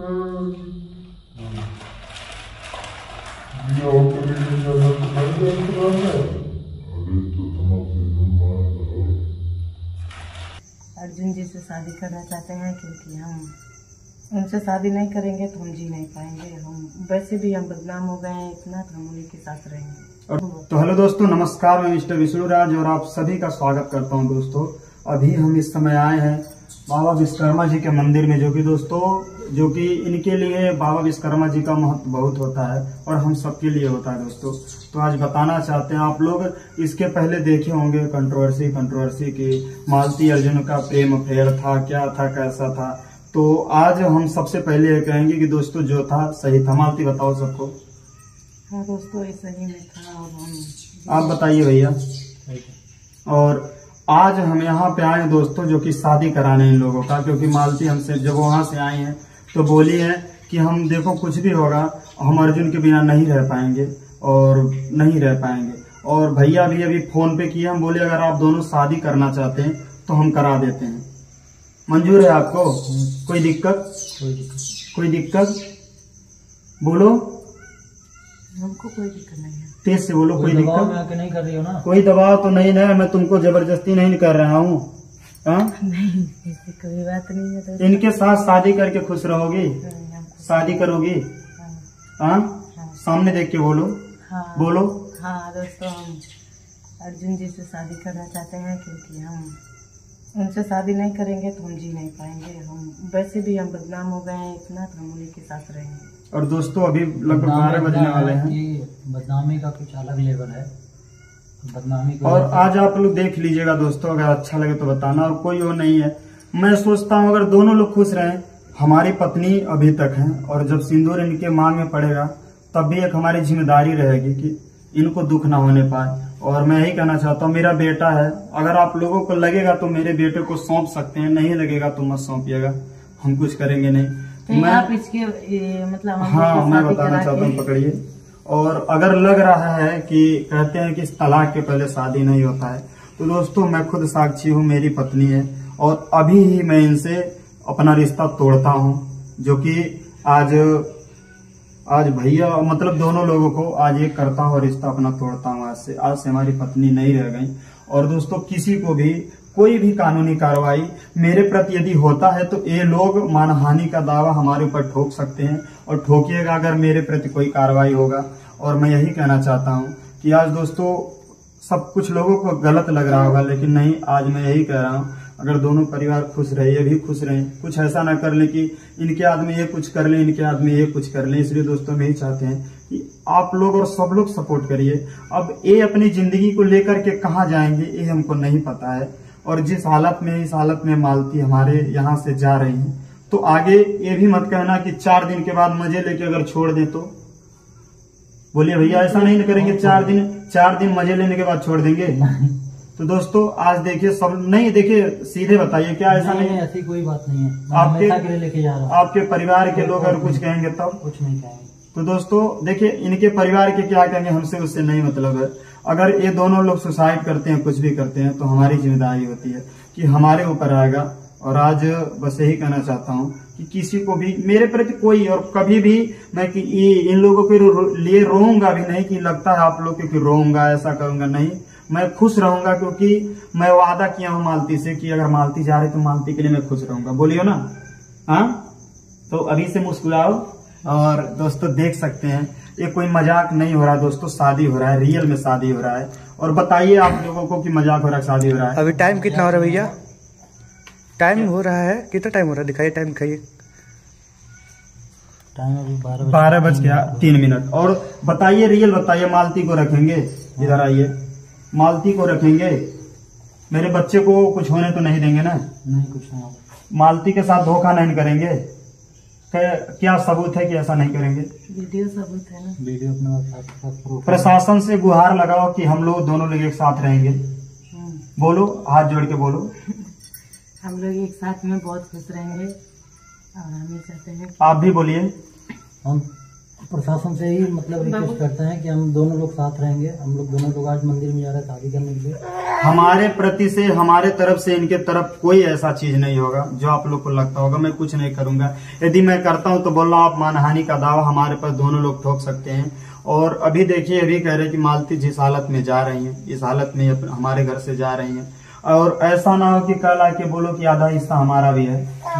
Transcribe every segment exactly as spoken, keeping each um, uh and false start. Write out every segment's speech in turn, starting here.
अर्जुन जी से शादी करना चाहते हैं क्योंकि हम उनसे शादी नहीं करेंगे तो हम जी नहीं पाएंगे। हम वैसे भी हम बदनाम हो गए हैं इतना, तो हम उन्हीं के साथ रहेंगे। तो हेलो दोस्तों, नमस्कार। मैं मिस्टर विष्णु राज और आप सभी का स्वागत करता हूं। दोस्तों अभी हम इस समय आए हैं बाबा विश्वकर्मा जी के मंदिर में, जो कि दोस्तों जो कि इनके लिए बाबा विश्वकर्मा जी का महत्व बहुत होता है और हम सबके लिए होता है दोस्तों। तो आज बताना चाहते हैं, आप लोग इसके पहले देखे होंगे कंट्रोवर्सी कंट्रोवर्सी की मालती अर्जुन का प्रेम अफेयर था, क्या था, कैसा था। तो आज हम सबसे पहले ये कहेंगे कि दोस्तों जो था सही था। मालती बताओ सबको। हाँ दोस्तों, ये सही में था और हम आप बताइए भैया। और आज हम यहाँ पे आए दोस्तों जो कि शादी कराने इन लोगों का, क्योंकि मालती हमसे जब वहां से आई हैं तो बोली है कि हम देखो कुछ भी होगा हम अर्जुन के बिना नहीं रह पाएंगे और नहीं रह पाएंगे। और भैया भी अभी फोन पे किए, हम बोले अगर आप दोनों शादी करना चाहते हैं तो हम करा देते हैं। मंजूर है आपको? कोई दिक्कत? कोई दिक्कत कोई दिक्कत बोलो। हमको कोई दिक्कत नहीं है। तेज से बोलो। कोई, कोई दिक्कत आके नहीं कर रही हो ना? कोई दबाव तो नहीं ना? मैं तुमको जबरदस्ती नहीं कर रहा हूँ। नहीं, ऐसी कोई बात नहीं है। तो इनके साथ शादी करके खुश रहोगी? शादी करोगी? हाँ, सामने देख के बोलो। हाँ बोलो। हाँ दोस्तों, हम अर्जुन जी से शादी करना चाहते हैं क्योंकि हम उनसे शादी नहीं करेंगे तो हम जी नहीं पाएंगे। हम वैसे भी हम बदनाम हो गए हैं इतना, तो हम उन्हीं के साथ रहेंगे। और दोस्तों अभी लगभग बारह बजने वाले हैं। बदनामी का कुछ अलग लेवल है, बदनामी को। और आज आप लोग देख लीजिएगा दोस्तों, अगर अच्छा लगे तो बताना। और कोई वो नहीं है, मैं सोचता हूँ अगर दोनों लोग खुश रहें। हमारी पत्नी अभी तक है और जब सिंदूर इनके मांग में पड़ेगा तब भी एक हमारी जिम्मेदारी रहेगी कि इनको दुख ना होने पाए। और मैं यही कहना चाहता हूँ, मेरा बेटा है, अगर आप लोगों को लगेगा तो मेरे बेटे को सौंप सकते हैं, नहीं लगेगा तो मत सौंपिएगा, हम कुछ करेंगे नहीं। तो मैं आप इसके ये, मतलब हाँ मैं बताना चाहता हूँ, पकड़िए। और अगर लग रहा है कि कहते हैं कि तलाक के पहले शादी नहीं होता है, तो दोस्तों मैं खुद साक्षी हूँ, मेरी पत्नी है और अभी ही मैं इनसे अपना रिश्ता तोड़ता हूँ। जो कि आज आज भैया मतलब दोनों लोगों को आज ये करता हूँ, रिश्ता अपना तोड़ता हूँ। आज से आज से हमारी पत्नी नहीं रह गई। और दोस्तों किसी को भी कोई भी कानूनी कार्रवाई मेरे प्रति यदि होता है तो ये लोग मानहानि का दावा हमारे ऊपर ठोक सकते हैं और ठोकिएगा अगर मेरे प्रति कोई कार्रवाई होगा। और मैं यही कहना चाहता हूँ कि आज दोस्तों सब कुछ लोगों को गलत लग रहा होगा, लेकिन नहीं, आज मैं यही कह रहा हूँ अगर दोनों परिवार खुश रहे, ये भी खुश रहे, कुछ ऐसा ना कर ले कि इनके आदमी ये कुछ कर ले, इनके आदमी ये कुछ कर ले। इसलिए दोस्तों मैं यही चाहते हैं कि आप लोग और सब लोग सपोर्ट करिए। अब ये अपनी जिंदगी को लेकर के कहाँ जाएंगे ये हमको नहीं पता है। और जिस हालत में इस हालत में मालती हमारे यहाँ से जा रही है, तो आगे ये भी मत कहना कि चार दिन के बाद मजे लेके अगर छोड़ दे तो। बोलिए भैया, ऐसा नहीं करेंगे? चार दिन चार दिन मजे लेने के बाद छोड़ देंगे? तो दोस्तों आज देखिए सब नहीं, देखिए सीधे बताइए, क्या ऐसा नहीं? ऐसी कोई बात नहीं है। आपके के लिए लेके जा रहा हूं। आपके परिवार के लोग अगर कुछ कहेंगे तब? कुछ नहीं कहेंगे। तो दोस्तों देखिए, इनके परिवार के क्या कहेंगे हमसे उससे नहीं मतलब है। अगर ये दोनों लोग सुसाइड करते हैं, कुछ भी करते हैं, तो हमारी जिम्मेदारी होती है कि हमारे ऊपर आएगा। और आज बस यही कहना चाहता हूँ कि किसी को भी मेरे प्रति कोई और कभी भी मैं कि इन लोगों के लिए रोऊंगा भी नहीं कि लगता है आप लोग के कि रोऊंगा, ऐसा करूंगा नहीं। मैं खुश रहूंगा क्योंकि मैं वादा किया हूँ मालती से कि अगर मालती जा रही तो मालती के लिए मैं खुश रहूंगा। बोलियो ना? हाँ, तो अभी से मुस्कुराओ। और दोस्तों देख सकते हैं ये कोई मजाक नहीं हो रहा दोस्तों, शादी हो रहा है, रियल में शादी हो रहा है। और बताइए आप लोगों को कि मजाक हो रहा है, शादी हो रहा है। अभी टाइम कितना हो रहा है भैया? टाइम हो रहा है कितना टाइम हो रहा है? दिखाइए टाइम, दिखाइए। टाइम अभी बारह बारह बज गया तीन मिनट। और बताइए रियल बताइए, मालती को रखेंगे? इधर आइए, मालती को रखेंगे? मेरे बच्चे को कुछ होने तो नहीं देंगे ना? नहीं, कुछ नहीं। मालती के साथ धोखा नहीं करेंगे? क्या सबूत है कि ऐसा नहीं करेंगे? वीडियो सबूत है ना? वीडियो अपने प्रशासन से गुहार लगाओ कि हम लोग दोनों लोग एक साथ रहेंगे। बोलो, हाथ जोड़ के बोलो। हम लोग एक साथ में बहुत खुश रहेंगे और हम ये चाहते हैं। आप भी बोलिए। हम प्रशासन से ही मतलब रिक्वेस्ट करते हैं कि हम दोनों लोग साथ रहेंगे। हम लोग दोनों लोग आज मंदिर में जा रहे हैं शादी करने के लिए। हमारे प्रति से, हमारे तरफ से इनके तरफ कोई ऐसा चीज नहीं होगा जो आप लोग को लगता होगा। मैं कुछ नहीं करूंगा, यदि मैं करता हूं तो बोला आप मानहानि का दावा हमारे पर दोनों लोग ठोक सकते हैं। और अभी देखिए, अभी कह रहे कि मालती जिस हालत में जा रही है, इस हालत में हमारे घर से जा रही है, और ऐसा ना हो कि कल आके बोलो कि आधा हिस्सा हमारा भी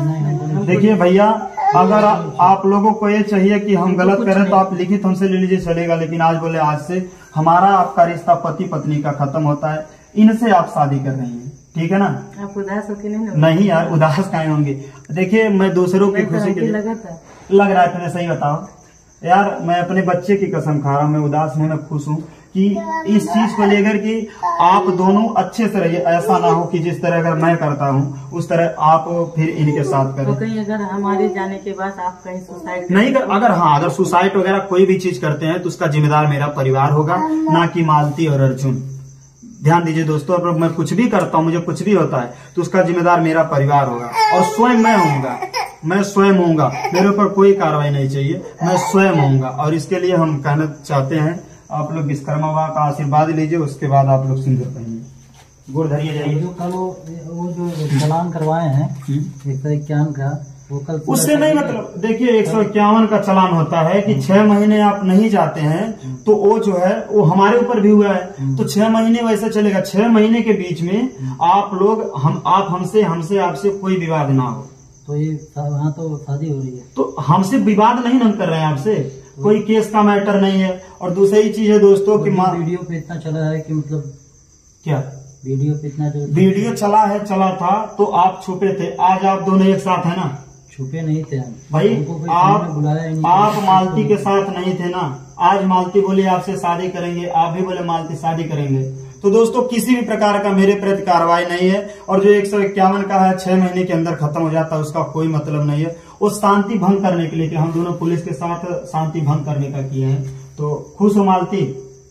है। देखिए भैया, अगर आ, आप लोगों को ये चाहिए कि हम गलत करें तो आप लिखित हमसे ले लीजिए, चलेगा। लेकिन आज बोले आज से हमारा आपका रिश्ता पति पत्नी का खत्म होता है, इनसे आप शादी कर रही हैं, ठीक है ना? आप उदास होके नहीं ना? नहीं यार, उदास काहे होंगे। देखिए, मैं दूसरों की खुशी के लिए लगा था लग रहा है तुम्हें, सही बताओ यार। मैं अपने बच्चे की कसम खा रहा हूँ, मैं उदास नहीं, मैं खुश हूँ कि इस चीज को लेकर कि आप दोनों अच्छे से रहिए। ऐसा ना हो कि जिस तरह अगर मैं करता हूँ उस तरह आप फिर इनके साथ करें। तो कहीं अगर हमारे जाने के बाद आप कहीं सुसाइड नहीं कर, अगर हाँ अगर सुसाइड वगैरह कोई भी चीज करते हैं तो उसका जिम्मेदार मेरा परिवार होगा, ना कि मालती और अर्जुन। ध्यान दीजिए दोस्तों, अगर मैं कुछ भी करता हूँ, मुझे कुछ भी होता है तो उसका जिम्मेदार मेरा परिवार होगा और स्वयं मैं होऊंगा। मैं स्वयं होऊंगा, मेरे ऊपर कोई कार्रवाई नहीं चाहिए, मैं स्वयं होऊंगा। और इसके लिए हम कहना चाहते हैं, आप लोग विश्वकर्मा बाबा का आशीर्वाद लीजिए, उसके बाद आप लोग सिंदूर पहनिए। गोड़ धरिए जाइए। जो कल वो वो जो चालान करवाए हैं एक सौ इक्यावन का, वो कल उससे नहीं मतलब, देखिए एक सौ इक्यावन का चालान होता है कि छह महीने आप नहीं जाते हैं तो वो जो है वो हमारे ऊपर भी हुआ है, तो छह महीने वैसे चलेगा। छह महीने के बीच में आप लोग हम आप हमसे हमसे आपसे कोई विवाद ना हो। तो ये वहाँ तो शादी हो रही है, तो हमसे विवाद नहीं हम कर रहे हैं, आपसे कोई केस का मैटर नहीं है। और दूसरी चीज है दोस्तों कि वीडियो पे इतना चला है कि मतलब क्या वीडियो पे इतना जो वीडियो चला है, चला था तो आप छुपे थे, आज आप दोनों एक साथ है ना? छुपे नहीं थे हम भाई, आप बुलाया आप मालती के साथ नहीं थे ना। आज मालती बोली आपसे शादी करेंगे, आप भी बोले मालती शादी करेंगे। तो दोस्तों, किसी भी प्रकार का मेरे प्रति कार्रवाई नहीं है। और जो एक सौ इक्यावन का है, छह महीने के अंदर खत्म हो जाता है, उसका कोई मतलब नहीं है। वो शांति भंग करने के लिए कि हम दोनों पुलिस के साथ शांति भंग करने का किए हैं। तो खुश हो मालती?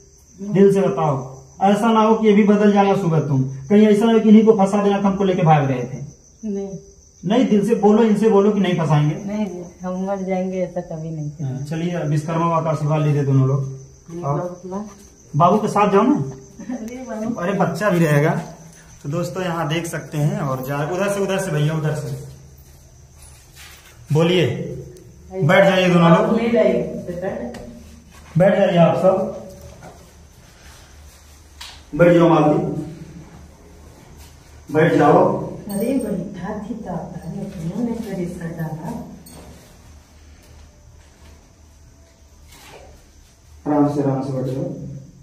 दिल से बताओ, ऐसा ना हो कि ये भी बदल जाना सुबह तुम, कहीं ऐसा हो कि इन्हीं को फंसा देना, हमको लेके भाग रहे थे। नहीं नहीं, दिल से बोलो, इनसे बोलो कि नहीं फंसाएंगे। नहीं, हम मर जाएंगे ऐसा कभी नहीं किया। चलिए, विश्वकर्मा बाबा का आशीर्वाद लीजिए दोनों लोग। और बाबू के साथ जाओ ना, अरे बच्चा भी रहेगा। तो दोस्तों यहाँ देख सकते हैं, और जा उधर से उधर से भैया उधर से बोलिए। बैठ जाइए दोनों लोग, बैठ जाइए आप सब, बैठ जाओ मालती, बैठ जाओ। अरे बैठा थी तो उन्होंने करी सजा। आराम से आराम से बैठ जाओ।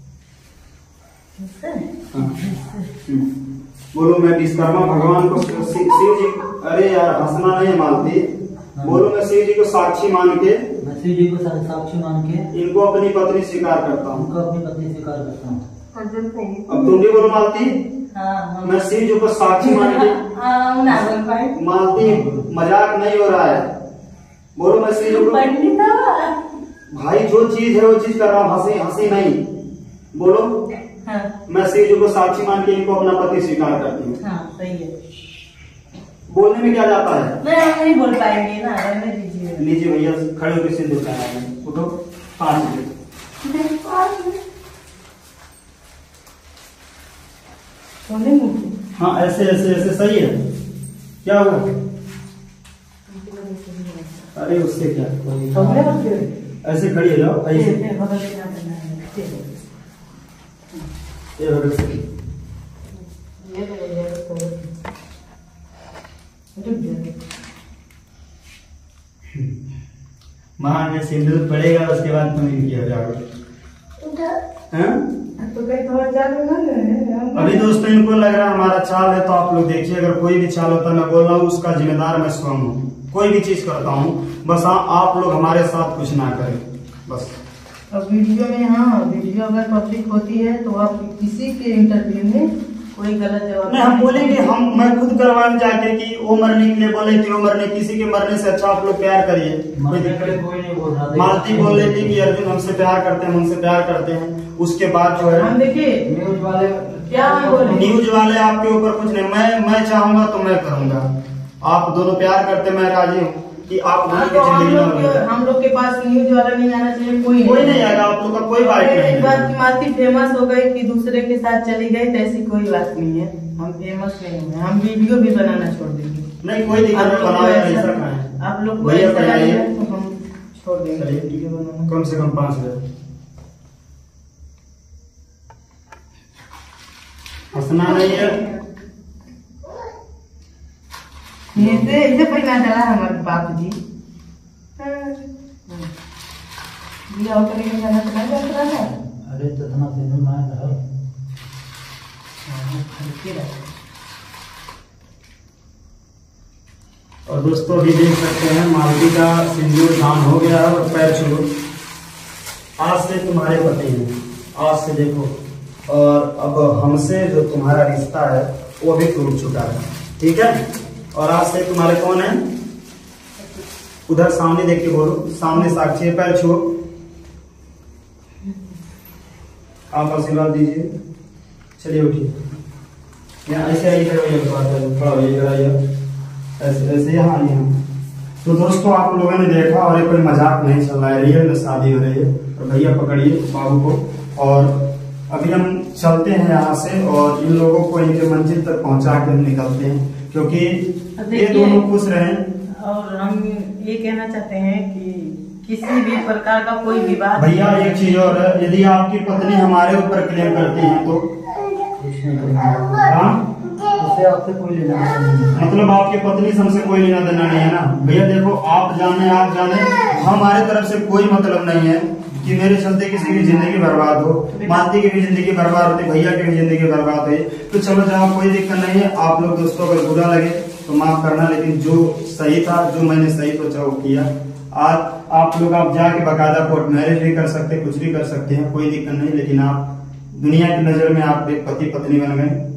बोलो, मैं विश्वकर्मा भगवान को शिव जी, अरे यार हंसना नहीं मालती, बोलो मैं शिव जी को साक्षी मान के, मैं शिव जी को साक्षी मान के इनको अपनी पत्नी स्वीकार करता हूँ, उनको अपनी पत्नी स्वीकार करता हूँ। अब तुम भी बोलो मालती, मैं शिव जी को साक्षी मान के। मालती, मजाक नहीं हो रहा है, बोलो मैं शिव जी को, भाई जो चीज है वो चीज कर रहा हूँ, हंसी हंसी नहीं। बोलो, हाँ। मैं शिव जी को साक्षी मान के इनको अपना पति स्वीकार करती हूँ। हाँ, सही है। बोलने में क्या जाता है? नहीं, हम नहीं बोल पाएंगे ना, रहने दीजिए। लीजिए भैया, खड़े होकर सिंदूर लगाइए, उठो, पास में। हाँ, ऐसे ऐसे ऐसे सही है। क्या हुआ? अरे उससे क्या, ऐसे खड़ी हो जाओ, ऐसे ये बगल से। महान में सिंदूर पड़ेगा, उसके बाद तुम इनकी हो जाओगे। तो कहीं थोड़ा चालू ना। अभी दोस्तों इनको लग रहा है हमारा चाल है, तो आप लोग देखिए, अगर कोई भी चाल होता है, मैं बोल रहा हूँ उसका जिम्मेदार मैं स्वयं हूँ। कोई भी चीज करता हूँ, बस हाँ आप लोग हमारे साथ कुछ ना करें बस। अब वीडियो में, हाँ वीडियो अगर पब्लिक होती है तो आप किसी के इंटरव्यू में कोई गलत जवाब नहीं, हम बोलेंगे, हम मैं खुद करवाएं जाके कि वो मरने के लिए बोले कि वो मरने, किसी के मरने से अच्छा आप लोग प्यार करिए। कोई दिक्कत कोई नहीं बोल रहा। मालती बोल रही थी कि अर्जुन हमसे प्यार करते हैं, हमसे प्यार करते हैं। उसके बाद जो है हम देखिए न्यूज वाले क्या बोले, न्यूज वाले आपके ऊपर कुछ नहीं, मैं मैं चाहूंगा तो मैं करूंगा। आप दोनों प्यार करते, मैं राजी हूँ, कि आप दोनों की तो हम जिंदगी लोग में के- हम लोग के पास न्यूज वाला नहीं आना चाहिए, कोई कोई नहीं आएगा, आप लोग का कोई बात नहीं एक बात की है। माती फेमस हो गई कि दूसरे के साथ चली गई, तो ऐसी कोई बात नहीं है। हम फेमस नहीं हुए, हम वीडियो भी बनाना छोड़ देंगे। नहीं कोई दिक्कत आप नहीं, लोग को बनाओ, ऐसा- ऐसा कहाँ है। आप लोग को भैया ऐसा बनाइए। लगेगा तो हम छोड़ देंगे चलिए। वीडियो बनाना। कम से कम पाँच हजार हंसना नहीं है। इसे इसे पहना चला हमारे बाप जी दिया होकर के जाना चला जाता है। अरे तो इतना फिल्म में आया रहा। और दोस्तों अभी देख सकते हैं मालती का सिंदूर दान हो गया है और पैर छू, आज से तुम्हारे पति हैं, आज से देखो। और अब हमसे जो तुम्हारा रिश्ता है वो भी टूट चुका है, ठीक है। और आज से तुम्हारे कौन है, उधर सामने देख के बोलो, सामने साक्षी है, पैर छुओ, आप आशीर्वाद दीजिए। चलिए उठिए, यहाँ ऐसे आइए, थोड़ा आइए, ऐसे ऐसे यहाँ यहाँ। तो दोस्तों आप लोगों ने देखा, और ये कोई मजाक नहीं चल रहा है, रियल में शादी हो रही है। और भैया पकड़िए बाबू को, और अभी हम चलते हैं यहाँ से, और इन लोगों को इनके मंजिल तक पहुंचा के हम निकलते हैं, क्योंकि ये दोनों खुश रहें। और हम ये कहना चाहते हैं कि किसी भी प्रकार का कोई विवाद भैया एक चीज और है, यदि आपकी पत्नी हमारे ऊपर क्लेम करती है तो कुछ नहीं करेंगे, हाँ, उससे आपसे कोई लेना देना नहीं है। मतलब आपकी पत्नी से हमसे कोई लेना देना नहीं है ना। भैया देखो, आप जाने आप जाने, हमारे तरफ से कोई मतलब नहीं है कि मेरे चलते किसी की जिंदगी बर्बाद हो, मालती की भी जिंदगी बर्बाद होती, भैया की भी जिंदगी बर्बाद हुई। तो चलो जाओ, कोई दिक्कत नहीं है। आप लोग दोस्तों अगर बुरा लगे तो माफ करना, लेकिन जो सही था, जो मैंने सही सोचा वो किया। आज आप लोग आप जाके बकायदा कोर्ट मैरिज भी कर सकते, कुछ भी कर सकते हैं, कोई दिक्कत नहीं। लेकिन आप दुनिया की नजर में आप एक पति पत्नी बन गए।